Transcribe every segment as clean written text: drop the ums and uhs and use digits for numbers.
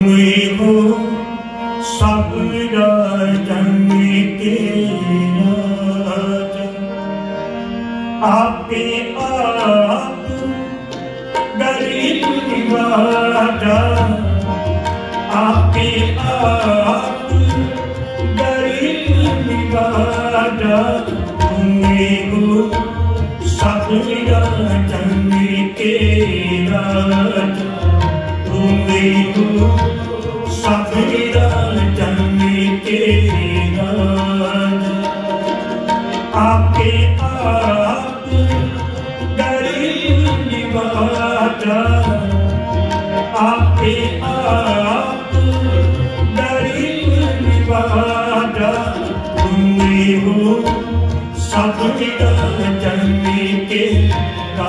हो सब राजन तेरा आपे आप गरीब निवाजा आपे आप गरीब निवाजा तुम्हें हो सब राजन तेरा तुम्हें हो सब राजन तेरा आपे आप गरीब निवाजा आपे आप गरीब निवाजा तुम्हें हो सब राजन तेरा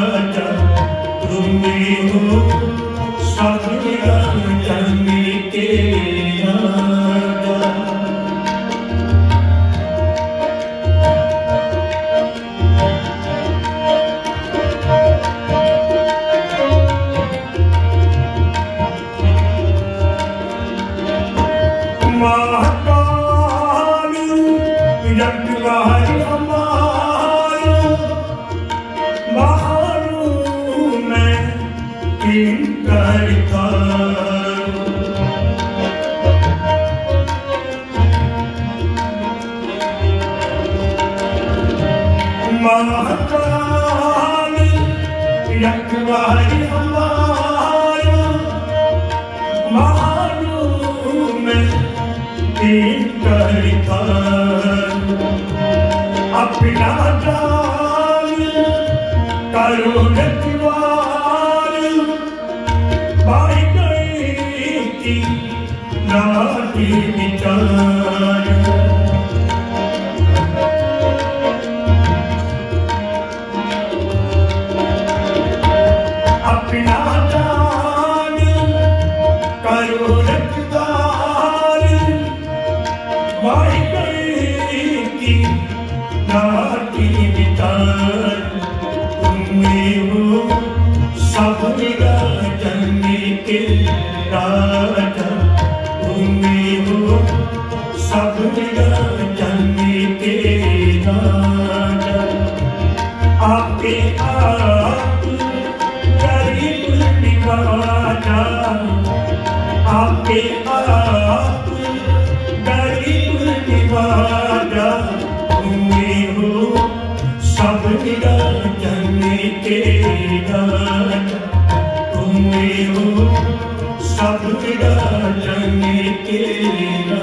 तुम्हें हो सब राजन तेरा महाकाल रखवार हमारा बहारू में किंकर महाकाल रखवार हमारा बहारू में अपना जान करो रखवार भाई गई की नाती विचार अपना जान करो रखवार भाई गई की नाती विचार तुम्हें हो सब राजन तेरा तुम्हें हो सब राजन तेरा आपे आप गरीब निवाजा आपे आप गरीब निवाजा तुम्हें हो सब राजन तेरा तुम्हें हो सब राजन तेरा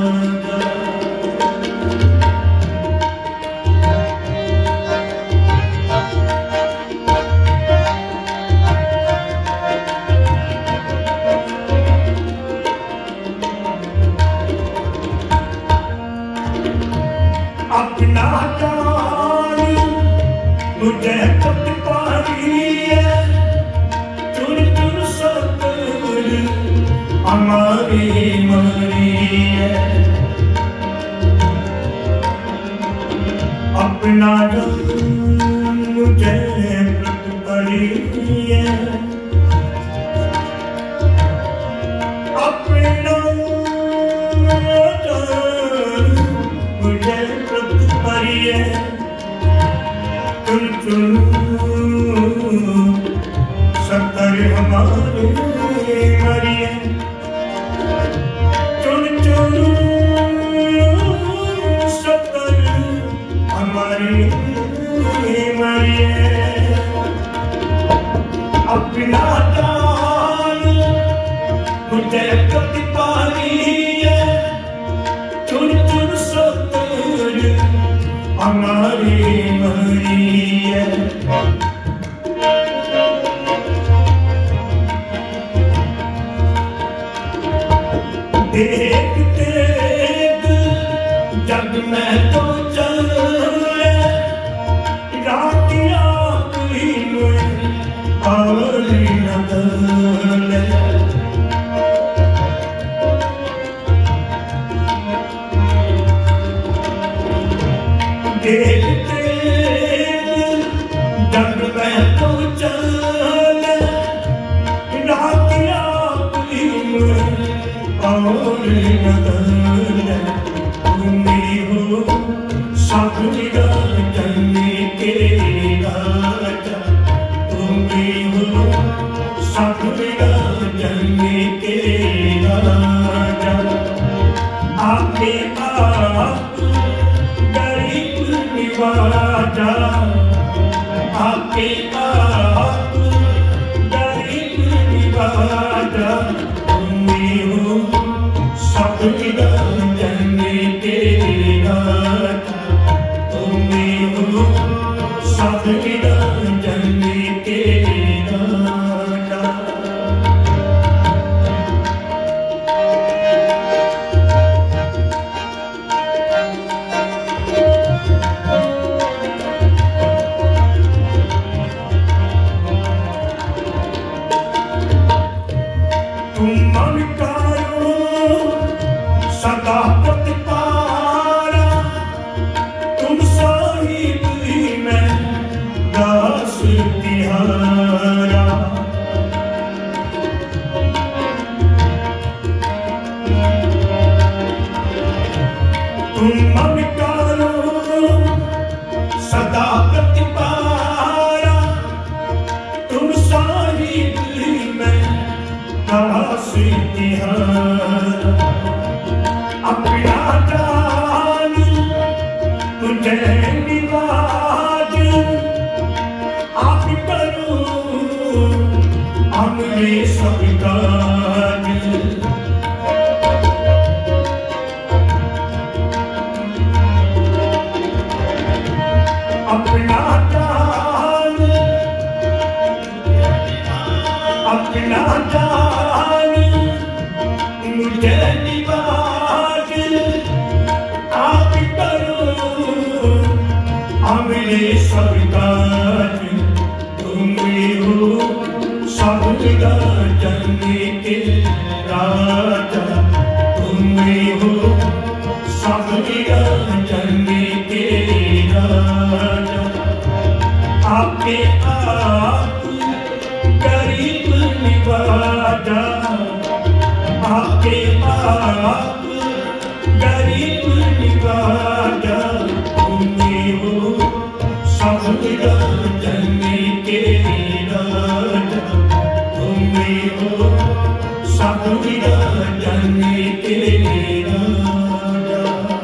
अपना जान मुझे खुद पारी है चुन चुन सतगुर हमारी मरी है अपना जान मुझे खुद पारी है अपना चुन चुन सत्तर हमारे मरिए चुन चुन सत्तर हमारे मरिए अपना जान मुझे कभी पानी है चुन चुन सत्तर हमारी मरी है देख देख जग में तो चले रातियां कोई और नदल देखते जग में तो चले रातियां और न दले तुम्ही हो सगळ्या जगते राजा तुम्ही हो सगळ्या जगते राजा आपके आप गरीब निवाजा आपके आप गरीब निवाजा तुम्ही हो सगळ्या जगते राजा तुम्ही हो सगळ्या जगते राजा तुम मन करो सदा प्रतिपारा तुम साहिब ही मैं दास तिहारा तुम मन करो सदा प्रतिपारा तुम साहिब ही मैं दास तिहारा अपना जान तुझे निवाज आप करो हमने सब काज अपना जान मुझे निवाज आप करो हमने सब काज तुम्ही हो सगळ्या जगते राजा तुम्ही हो सगळ्या जगते राजा आपके आप गरीब निवाजा आपके आप गरीब निवाजा तुम्ही हो सगळ्या जगते राजा तुम्ही हो सगळ्या जगते राजा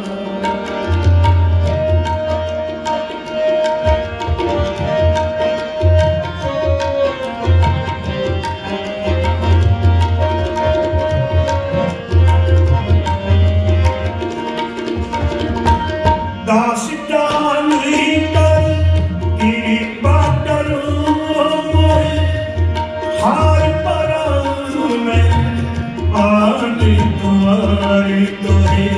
दास जानी कर कृपा करो मोहे हार पराऊ मैं आन तुम्हारी तोहे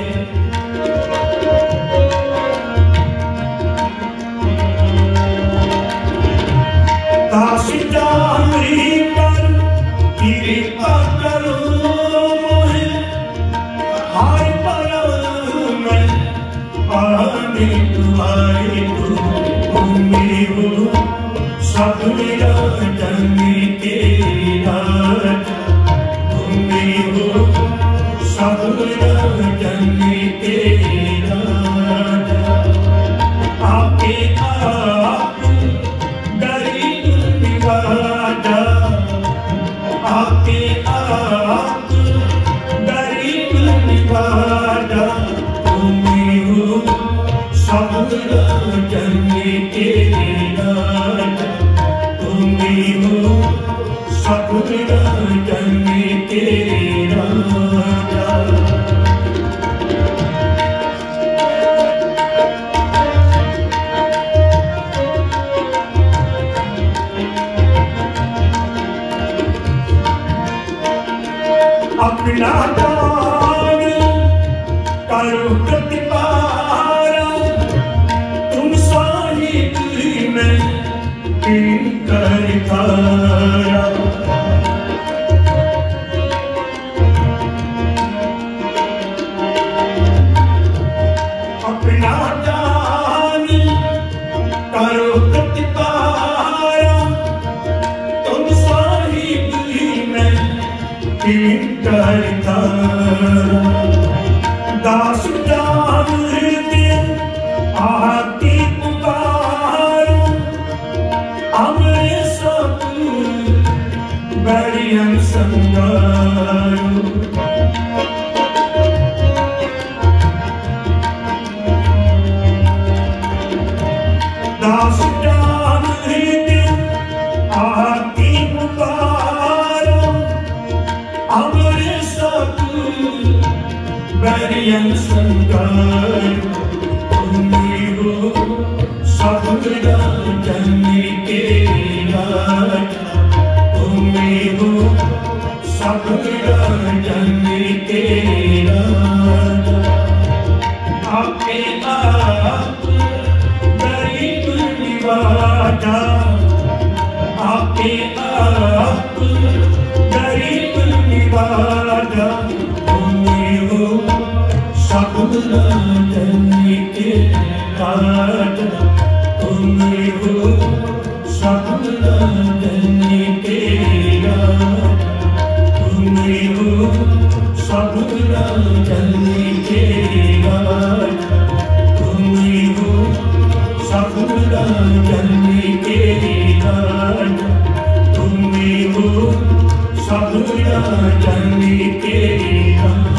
दास जानी कर कृपा करो मोहे हार पराऊ मैं आने तुम्हारी तुम्ही हो सगळ्या जगते राजा तुम्ही हो सगळ्या जगते राजा आपके आप गरीब निवाजा आपके आप गरीब निवाजा तुम्ही हो सगळ्या जगते राजा तुम्ही हो सगळ्या जगते राजा अपना दान करो प्रतिपारा तुम साहिब ही मैं किंकर थारा अपना दान करो प्रतिपारा तुम साहिब ही मैं किंकर दास जान हृदय आती पुकारो, अमृत सब बैरियन संगारो। दास जान हृदय आती पुकारो, अमृत सब बैरियन संगारो। तुम्ही हो सबरा जन के राजा, तुम्ही हो सबरा जन के राजा। आपके आप गरीब निवाजा, आपके आप गरीब निवाजा। तुम्ही हो सबरा जन के राजा, तुम्ही हो सबरा जन के राजा। तुम्ही हो सबरा जन के राजा, तुम्ही हो सबरा जन के राजा। तुम्ही हो सबरा जन के राजा।